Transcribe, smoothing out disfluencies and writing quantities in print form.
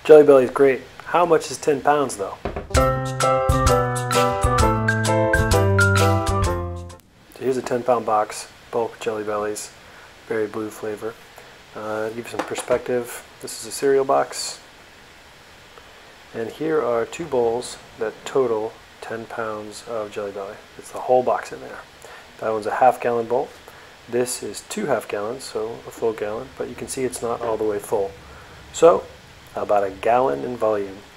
Jelly Belly's great. How much is 10 pounds though? So here's a 10-pound box, bulk Jelly Bellies, berry blue flavor. To give you some perspective, this is a cereal box. And here are 2 bowls that total 10 pounds of Jelly Belly. It's the whole box in there. That one's a half-gallon bowl. This is 2 half-gallons, so a full gallon, but you can see it's not all the way full. So, about a gallon in volume.